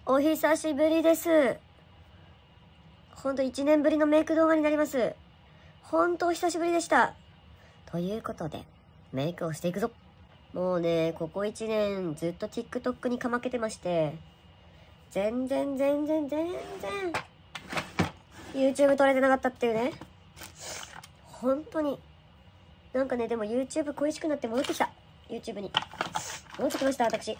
お久しぶりです。ほんと1年ぶりのメイク動画になります。ほんとお久しぶりでした。ということで、メイクをしていくぞ。もうね、ここ1年ずっと TikTok にかまけてまして、全然 YouTube 撮れてなかったっていうね。本当に。なんかね、でも YouTube 恋しくなって戻ってきた。YouTube に。戻ってきました、私。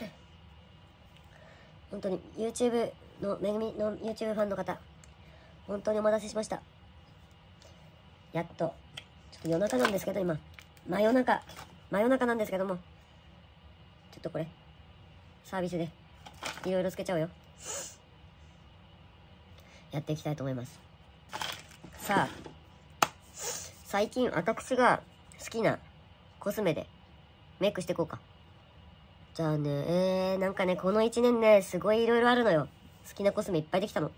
本当に YouTube のめぐみの YouTube ファンの方、本当にお待たせしました。やっと、ちょっと夜中なんですけど、今。真夜中なんですけども、ちょっとこれ、サービスで、いろいろつけちゃうよ。やっていきたいと思います。さあ、最近私が好きなコスメでメイクしていこうか。じゃあね、なんかね、この1年ね、すごいいろいろあるのよ。好きなコスメいっぱいできたの。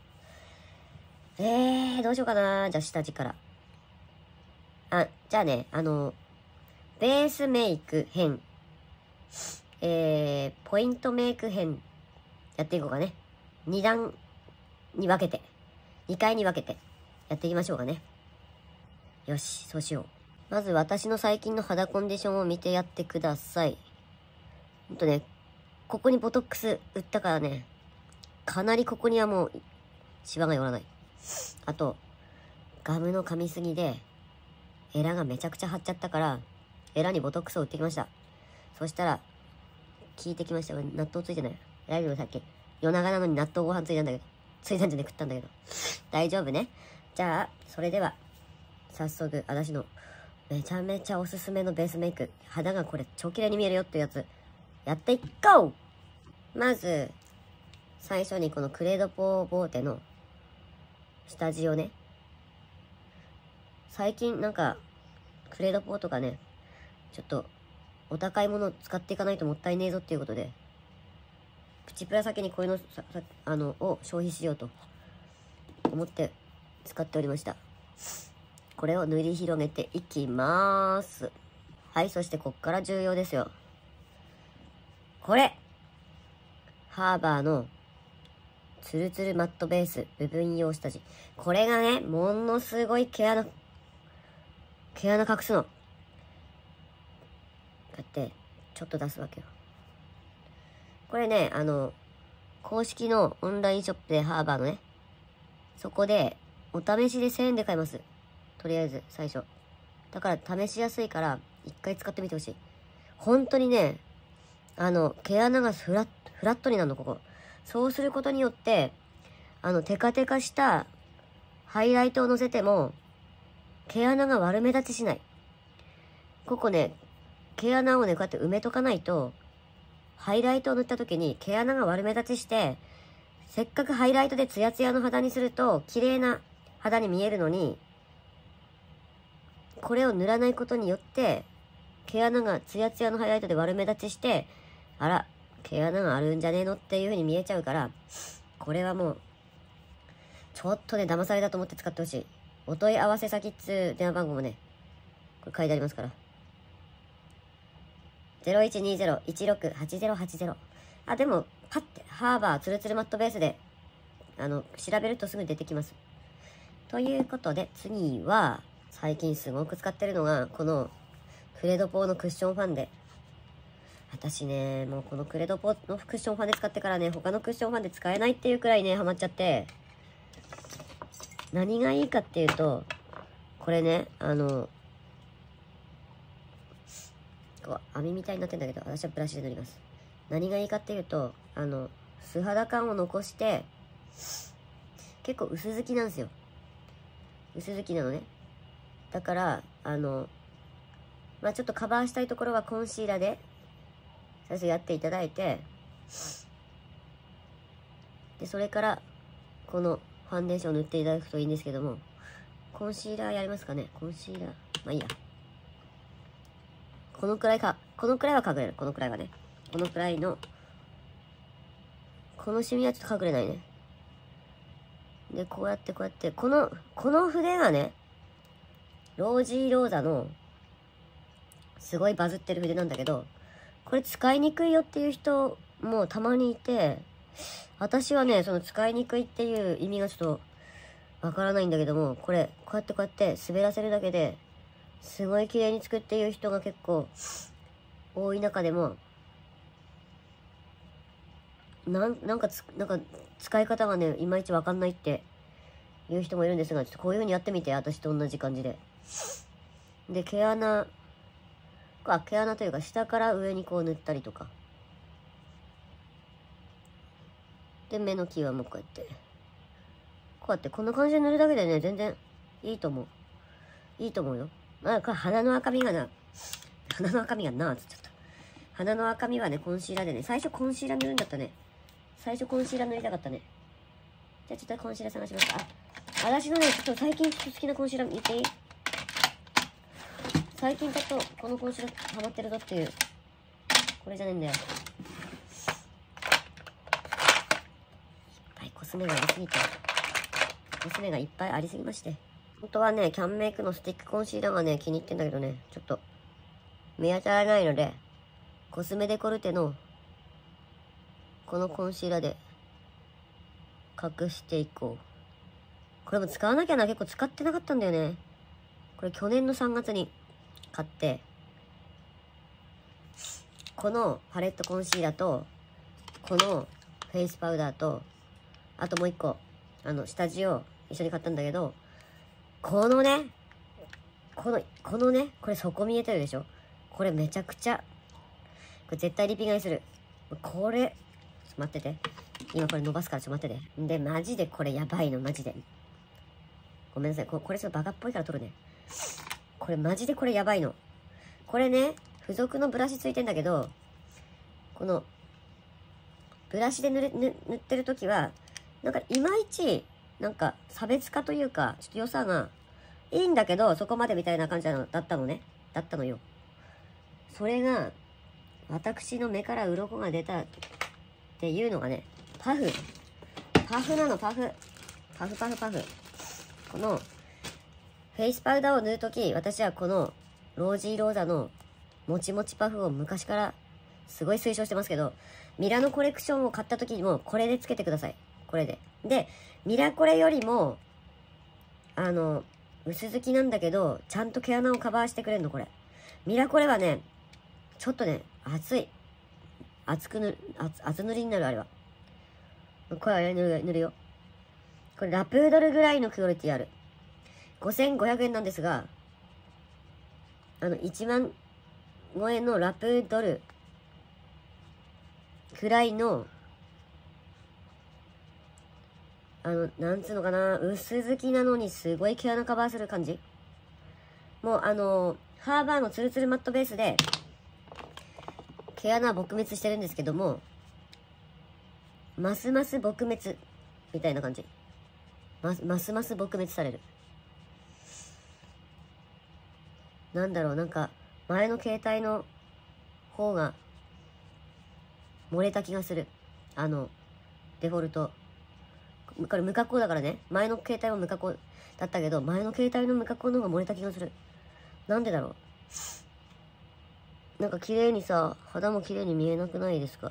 どうしようかな。じゃあ下地から。じゃあね、ベースメイク編、ポイントメイク編、やっていこうかね。2段に分けて、2回に分けて、やっていきましょうかね。よし、そうしよう。まず私の最近の肌コンディションを見てやってください。ほんとね、ここにボトックス打ったからね、かなりここにはもう、シワが寄らない。あと、ガムの噛みすぎで、エラがめちゃくちゃ張っちゃったから、エラにボトックスを打ってきました。そしたら、効いてきました。納豆ついてない。ライブのさっき、夜長なのに納豆ご飯ついたんだけど、ついたんじゃね食ったんだけど。大丈夫ね。じゃあ、それでは、早速、私の、めちゃめちゃおすすめのベースメイク。肌がこれ超綺麗に見えるよっていうやつ。やっていこう。まず、最初にこのクレドポボーテの下地をね、最近なんか、クレドポとかね、ちょっと、お高いものを使っていかないともったいねえぞっていうことで、プチプラ先にこういうの、を消費しようと思って使っておりました。これを塗り広げていきまーす。はい、そしてこっから重要ですよ。これハーバーのツルツルマットベース部分用下地。これがね、ものすごい毛穴隠すの。だって、ちょっと出すわけよ。これね、公式のオンラインショップでハーバーのね、そこで、お試しで1000円で買えます。とりあえず、最初。だから試しやすいから、一回使ってみてほしい。本当にね、毛穴がフラットになるの、ここ。そうすることによって、テカテカしたハイライトをのせても、毛穴が悪目立ちしない。ここね、毛穴をね、こうやって埋めとかないと、ハイライトを塗った時に毛穴が悪目立ちして、せっかくハイライトでツヤツヤの肌にすると、綺麗な肌に見えるのに、これを塗らないことによって、毛穴がツヤツヤのハイライトで悪目立ちして、あら、毛穴があるんじゃねえのっていう風に見えちゃうから、これはもう、ちょっとね、騙されたと思って使ってほしい。お問い合わせ先っつう電話番号もね、これ書いてありますから。0120-168080。あ、でも、パッて、ハーバーツルツルマットベースで、調べるとすぐ出てきます。ということで、次は、最近すごく使ってるのが、この、クレドポーのクッションファンデ。私ね、もうこのクレドポーのクッションファンデ使ってからね、他のクッションファンデ使えないっていうくらいね、ハマっちゃって、何がいいかっていうと、これね、こう網みたいになってんだけど、私はブラシで塗ります。何がいいかっていうと、素肌感を残して、結構薄付きなんですよ。薄付きなのね。だから、まあちょっとカバーしたいところはコンシーラーで、最初やっていただいて、で、それから、このファンデーションを塗っていただくといいんですけども、コンシーラーやりますかね。コンシーラー。まあいいや。このくらいは隠れる。このくらいはね。このくらいの、このシミはちょっと隠れないね。で、こうやって、この筆がね、ロージーローザの、すごいバズってる筆なんだけど、これ使いにくいよっていう人もたまにいて、 私はね、その使いにくいっていう意味がちょっとわからないんだけども、これ、こうやって滑らせるだけで、すごい綺麗につくっていう人が結構多い中でも、なんか使い方がね、いまいちわかんないっていう人もいるんですが、ちょっとこういう風にやってみて、私と同じ感じで。で、毛穴というか、下から上にこう塗ったりとか。で、目の際もこうやって、こんな感じで塗るだけでね、全然いいと思う。いいと思うよ。まあ、これ鼻の赤みがな、つっちゃった。鼻の赤みはね、コンシーラーでね、最初コンシーラー塗るんだったね。最初コンシーラー塗りたかったね。じゃあちょっとコンシーラー探します。私のね、ちょっと最近好きなコンシーラー言っていい？最近ちょっとこのコンシーラーハマってるぞっていう。これじゃねえんだよ。いっぱいコスメがありすぎて。コスメがいっぱいありすぎまして。本当はね、キャンメイクのスティックコンシーラーがね、気に入ってんだけどね、ちょっと見当たらないので、コスメデコルテのこのコンシーラーで隠していこう。これも使わなきゃな、結構使ってなかったんだよね。これ去年の3月に買って、このパレットコンシーラーと、このフェイスパウダーと、あともう一個、下地を一緒に買ったんだけど、このね、これ底見えてるでしょ？これめちゃくちゃ、これ絶対リピ買いする。これ、ちょっと待ってて。今これ伸ばすからちょっと待ってて。で、マジでこれやばいの、マジで。ごめんなさい。これちょっとバカっぽいから撮るね。これマジでこれやばいの。これね、付属のブラシついてんだけど、この、ブラシで塗ってるときは、なんかいまいち、なんか差別化というか、ちょっと良さがいいんだけど、そこまでみたいな感じだったのよ。それが、私の目から鱗が出たっていうのがね、パフなの、パフ。この、フェイスパウダーを塗るとき、私はこの、ロージーローザの、もちもちパフを昔から、すごい推奨してますけど、ミラノコレクションを買ったときにも、これでつけてください。これで。で、ミラコレよりも、薄付きなんだけど、ちゃんと毛穴をカバーしてくれるの、これ。ミラコレはね、ちょっとね、厚塗りになる、あれは。これは塗るよ。これラプードルぐらいのクオリティある。5500円なんですが、1万超えのラプードルくらいの、なんつうのかな、薄付きなのにすごい毛穴カバーする感じ。もうハーバーのツルツルマットベースで、毛穴は撲滅してるんですけども、ますます撲滅、みたいな感じ。ますます撲滅される。なんだろう、なんか、前の携帯の方が、漏れた気がする。デフォルト。これ無加工だからね。前の携帯は無加工だったけど、前の携帯の無加工の方が漏れた気がする。なんでだろう。なんか綺麗にさ、肌も綺麗に見えなくないですか？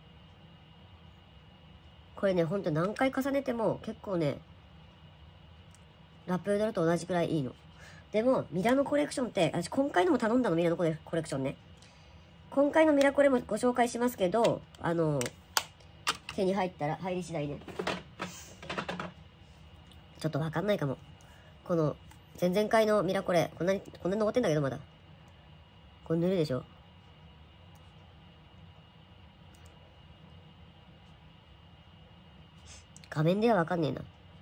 これね、ほんと何回重ねても結構ね、ラプードルと同じくらいいいの。でも、ミラノコレクションって、私今回のも頼んだの、ミラノコレクションね。今回のミラコレもご紹介しますけど、手に入り次第ね。ちょっとわかんないかも。この、前々回のミラコレ、こんなに残ってんだけど、まだ。これ塗るでしょ。画面ではわかんねえな。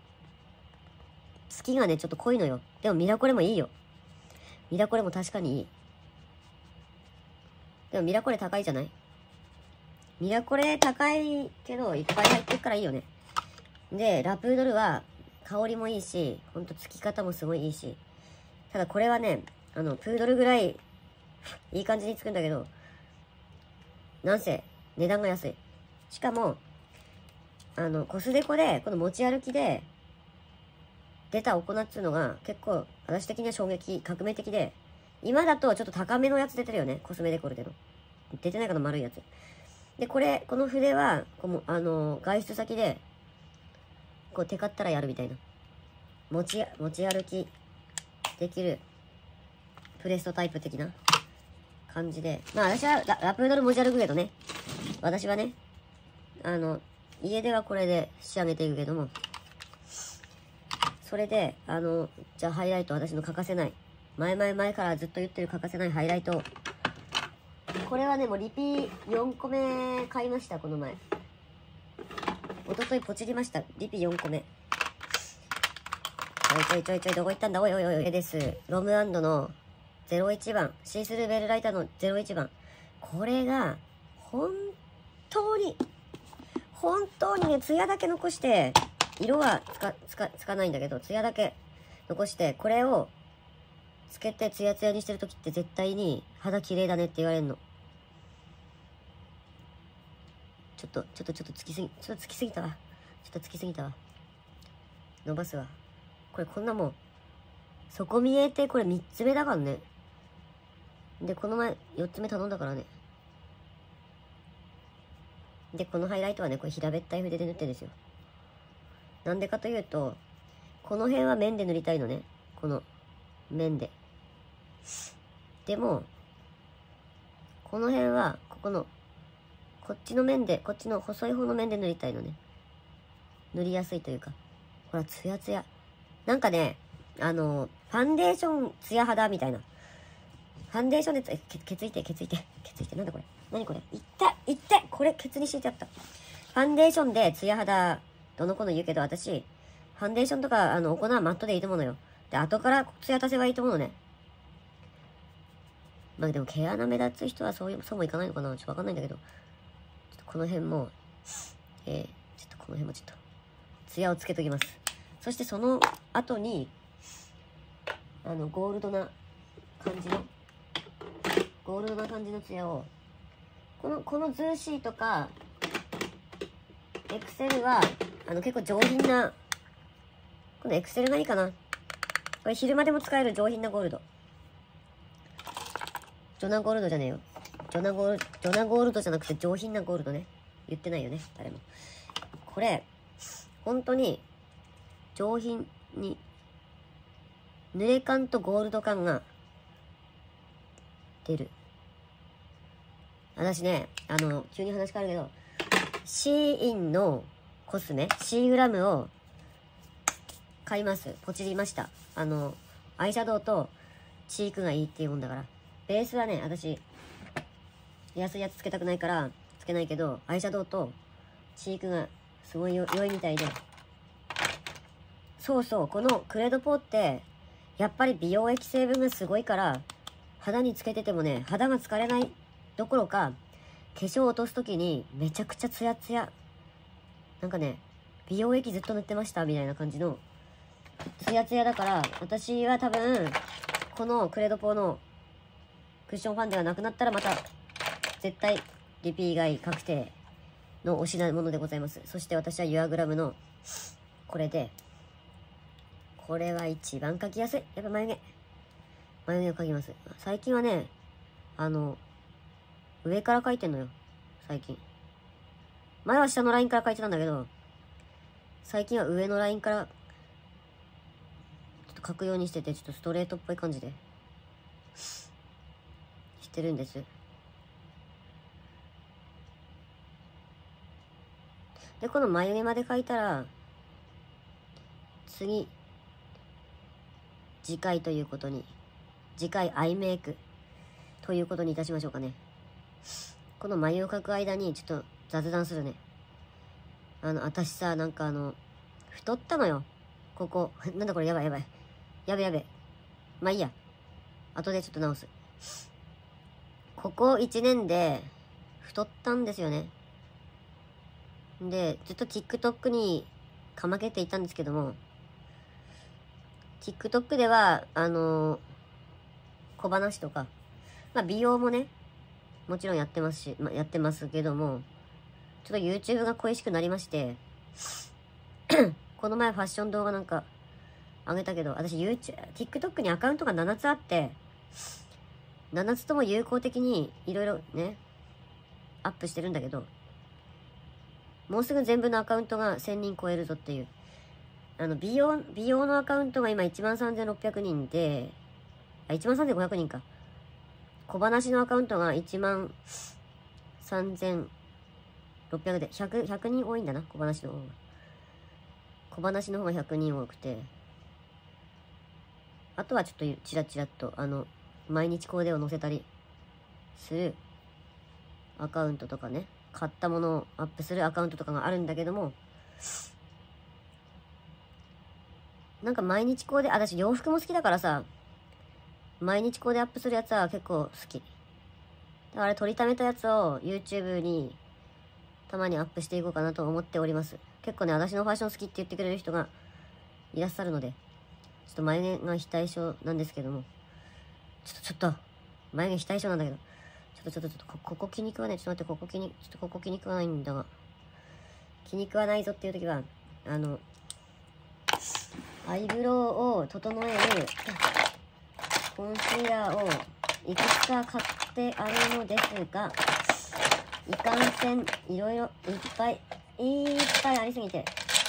月がね、ちょっと濃いのよ。でもミラコレもいいよ。ミラコレも確かにいい。でもミラコレ高いじゃない？ミラコレ高いけど、いっぱい入ってるからいいよね。で、ラプードルは、香りもいいし、ほんとつき方もすごいいいし。ただこれはね、プードルぐらい、いい感じにつくんだけど、なんせ、値段が安い。しかも、コスデコで、この持ち歩きで、出たお粉っつうのが、結構、私的には革命的で、今だとちょっと高めのやつ出てるよね。コスメデコルテの。出てないかな、丸いやつ。 で、この筆は、外出先で、こう、テカったらやるみたいな。持ち歩きできる、プレストタイプ的な感じで。まあ、私はラプードル持ち歩くけどね。私はね、家ではこれで仕上げていくけども、それで、じゃあハイライト、私の欠かせない。前からずっと言ってる欠かせないハイライト。これはね、もうリピ4個目買いました、この前。一昨日ポチりました。リピ4個目。ちょい、どこ行ったんだ、おい。です。ロム&の01番。シースルーベルライターの01番。これが、本当にね、ツヤだけ残して、色はつかないんだけど、ツヤだけ残して、これをつけてツヤツヤにしてるときって絶対に肌綺麗だねって言われるの。ちょっとつきすぎたわ。伸ばすわ。これこんなもん。底見えて、これ3つ目だからね。で、この前4つ目頼んだからね。で、このハイライトはね、これ平べったい筆で塗ってるんですよ。なんでかというと、この辺は面で塗りたいのね。この面で。でも、この辺は、こっちの面で、こっちの細い方の面で塗りたいのね。塗りやすいというか。ほら、ツヤツヤ。なんかね、ファンデーションツヤ肌みたいな。ファンデーションでケツいて。なんだこれ。何これ。いったこれ、ケツに敷いてあった。ファンデーションでツヤ肌、どの子の言うけど、私、ファンデーションとか、お粉はマットでいいと思うのよ。で、後からツヤ足せばいいと思うのね。まあでも、毛穴目立つ人はそうもいかないのかな、ちょっとわかんないんだけど。ちょっとこの辺も、この辺もちょっと、ツヤをつけときます。そしてその後に、ゴールドな感じのツヤを、このズーシーとか、エクセルは、結構上品な、このエクセルがいいかな。これ昼間でも使える上品なゴールド。ジョナゴールドじゃねえよ。ジョナゴールドじゃなくて上品なゴールドね。言ってないよね、誰も。これ、本当に、上品に、濡れ感とゴールド感が、出る。私ね、急に話変わるけど、シーインのコスメ、シーグラムを買います。ポチりました。アイシャドウとチークがいいっていうもんだから。ベースはね、私、安いやつつけたくないから、つけないけど、アイシャドウとチークがすごい良いみたいで。そうそう、このクレドポーって、やっぱり美容液成分がすごいから、肌につけててもね、肌が疲れないどころか、化粧を落とすときにめちゃくちゃツヤツヤ。なんかね、美容液ずっと塗ってましたみたいな感じのツヤツヤだから、私は多分、このクレドポーのクッションファンデがなくなったらまた、絶対リピ以外確定のお品物でございます。そして私はユアグラムのこれで、これは一番描きやすい。やっぱ眉毛を描きます。最近はね、上から描いてんのよ。最近。前は下のラインから描いてたんだけど、最近は上のラインから、ちょっと描くようにしてて、ちょっとストレートっぽい感じで、してるんです。で、この眉毛まで描いたら、次回アイメイクということにいたしましょうかね。この眉を描く間にちょっと雑談するね。私さ、なんか太ったのよ。ここ。なんだこれ、やばい。やべ。まあいいや。後でちょっと直す。ここ1年で太ったんですよね。で、ずっと TikTok にかまけていたんですけども、TikTok では、小話とか、まあ美容もね、もちろんやってますし、やってますけども、ちょっと YouTube が恋しくなりまして、この前ファッション動画なんか上げたけど、私TikTok にアカウントが7つあって、7つとも有効的にいろいろね、 アップしてるんだけど、もうすぐ全部のアカウントが1000人超えるぞっていう。美容のアカウントが今13,600人で、13,500人か。小話のアカウントが13,600で、100人多いんだな、小話の方が。小話の方が100人多くて。あとはちょっとチラチラっと、毎日コーデを載せたりするアカウントとかね、買ったものをアップするアカウントとかがあるんだけども、なんか毎日コーデ、私洋服も好きだからさ、毎日コーデアップするやつは結構好き。だからあれ撮りためたやつを YouTube にたまにアップしていこうかなと思っております。結構ね、私のファッション好きって言ってくれる人がいらっしゃるので、ちょっと眉毛が非対称なんですけども、ちょっと、眉毛非対称なんだけど、ちょっと、ここ気に食わない。ちょっと待って、ここ気に食わないんだが、気に食わないぞっていう時は、アイブロウを整えるコンシーラーをいくつか買ってあるのですが、いかんせん、いろいろいっぱいありすぎて、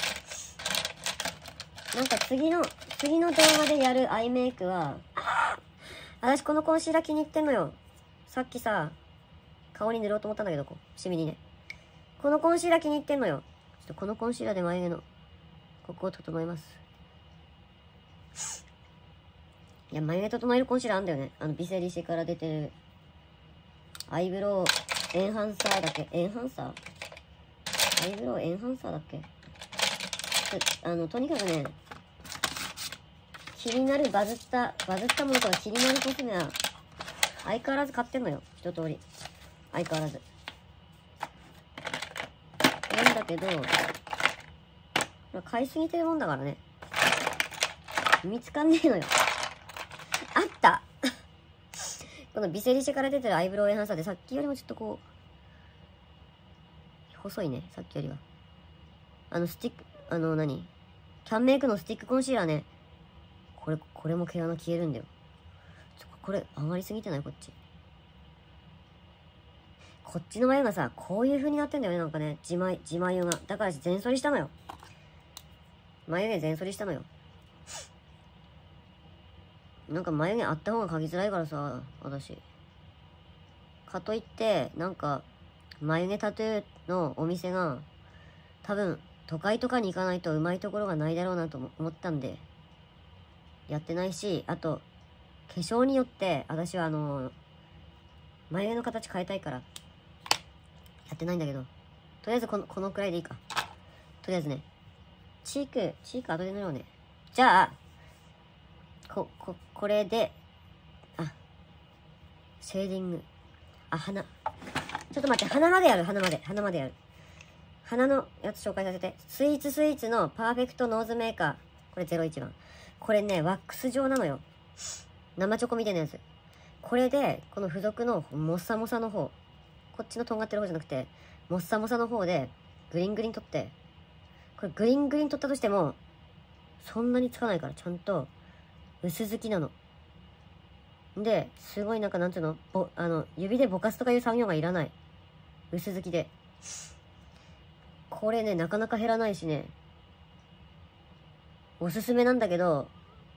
なんか次の動画でやるアイメイクは、私このコンシーラー気に入ってんのよ。さっきさ、顔に塗ろうと思ったんだけど、シミにね。このコンシーラー気に入ってんのよ。ちょっとこのコンシーラーで眉毛の、ここを整えます。いや、眉毛整えるコンシーラーあんだよね。ビセリシから出てる、アイブロウエンハンサーだっけ？エンハンサー？アイブロウエンハンサーだっけ？とにかくね、気になるバズったものとか気になるコスメは、相変わらず買ってんのよ。一通り。相変わらず。なんだけど、買いすぎてるもんだからね。見つかんねえのよ。あったこのビセリシェから出てるアイブロウエンハンサーでさっきよりもちょっとこう、細いね、さっきよりは。スティック、キャンメイクのスティックコンシーラーね。これも毛穴消えるんだよ。これ上がりすぎてない？こっち。こっちの眉がさ、こういう風になってんだよね、なんかね。自眉が。だから全剃りしたのよ。眉毛全剃りしたのよ。なんか眉毛あった方が描きづらいからさ、私。かといって、なんか、眉毛タトゥーのお店が、多分、都会とかに行かないとうまいところがないだろうなと思ったんで、やってないし、あと、化粧によって、私は眉毛の形変えたいから、やってないんだけど、とりあえずこのくらいでいいか。とりあえずね、チーク後で塗ろうね。じゃあ、これで、シェーディング。鼻。ちょっと待って、鼻までやる。鼻のやつ紹介させて。スイーツのパーフェクトノーズメーカー。これ01番。これね、ワックス状なのよ。生チョコみたいなやつ。これで、この付属のモッサモサの方。こっちのとんがってる方じゃなくて、モッサモサの方で、グリン取って、これグリン取ったとしても、そんなにつかないから、ちゃんと、薄付きなの。で、すごいなんていうの？指でぼかすとかいう作業がいらない。薄付きで。これね、なかなか減らないしね。おすすめなんだけど、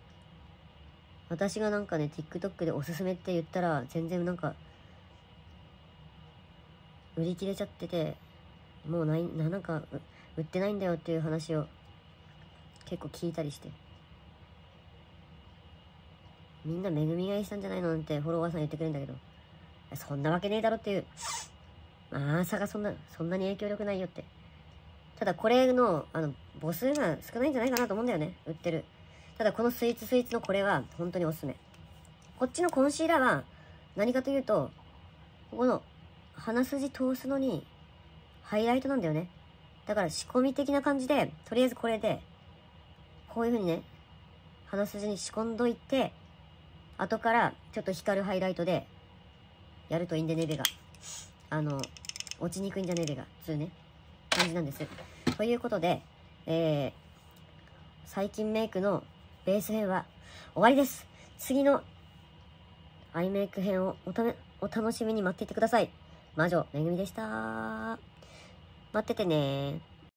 私がなんかね、TikTok でおすすめって言ったら、全然なんか、売り切れちゃってて、もうなんか、売ってないんだよっていう話を、結構聞いたりして。みんなめぐみ買いしたんじゃないのなんてフォロワーさん言ってくれるんだけど、そんなわけねえだろっていう。まさかそんなに影響力ないよって。ただこれの、母数が少ないんじゃないかなと思うんだよね。売ってる。ただこのスイーツのこれは本当におすすめ。こっちのコンシーラーは何かというと、ここの鼻筋通すのにハイライトなんだよね。だから仕込み的な感じで、とりあえずこれで、こういう風にね、鼻筋に仕込んどいて、後からちょっと光るハイライトでやるといいんでねべが。落ちにくいんじゃねべが。つうね、感じなんです。ということで、最近メイクのベース編は終わりです。次のアイメイク編をお楽しみに待っていてください。 魔女めぐみでした。待っててね。